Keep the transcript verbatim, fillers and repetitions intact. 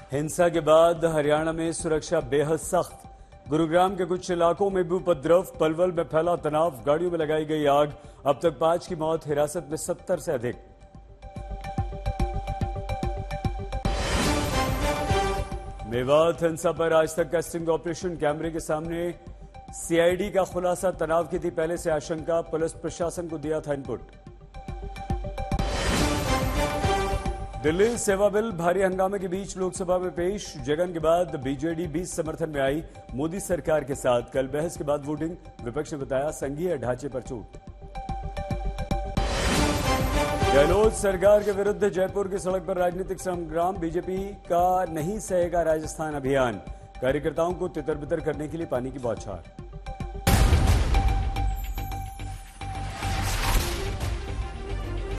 हिंसा के बाद हरियाणा में सुरक्षा बेहद सख्त। गुरुग्राम के कुछ इलाकों में भी उपद्रव, पलवल में फैला तनाव, गाड़ियों में लगाई गई आग। अब तक पांच की मौत, हिरासत में सत्तर से अधिक। मेवात हिंसा पर आज तक का स्टिंग ऑपरेशन, कैमरे के सामने सीआईडी का खुलासा। तनाव की थी पहले से आशंका, पुलिस प्रशासन को दिया था इनपुट। दिल्ली सेवा बिल भारी हंगामे के बीच लोकसभा में पेश। जगन के बाद बीजेडी भी समर्थन में आई मोदी सरकार के साथ। कल बहस के बाद वोटिंग, विपक्ष ने बताया संघीय ढांचे पर चोट। गहलोत सरकार के विरुद्ध जयपुर की सड़क पर राजनीतिक संग्राम, बीजेपी का नहीं सहेगा राजस्थान अभियान। कार्यकर्ताओं को तितर बितर करने के लिए पानी की बौछार।